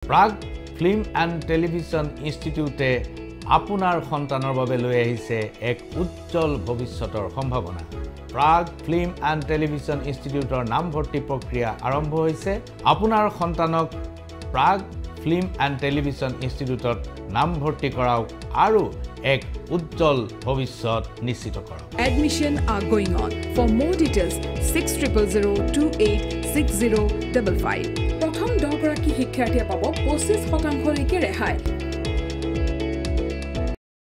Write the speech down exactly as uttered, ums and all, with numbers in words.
Prag film and television ইনষ্টিটিউটে আপোনাৰ সন্তানৰ বাবে লৈ আহিছে এক উজ্জ্বল ভৱিষ্যতৰ সম্ভাৱনা প্ৰাগ ফিল্ম এণ্ড টেলিভিছন ইনষ্টিটিউটৰ নামভৰ্তি প্ৰক্ৰিয়া আৰম্ভ হৈছে আপোনাৰ সন্তানক প্ৰাগ ফিল্ম এণ্ড টেলিভিছন ইনষ্টিটিউটত নামভৰ্তি কৰাওক আৰু এক উজ্জ্বল ভৱিষ্যত নিশ্চিত কৰক Admission are going on. For more details six zero zero two eight six zero five five. প্ৰথম দহ গৰাকী শিক্ষাৰ্থীয়ে পাব পঁচিছ শতাংশলৈকে ৰেহাই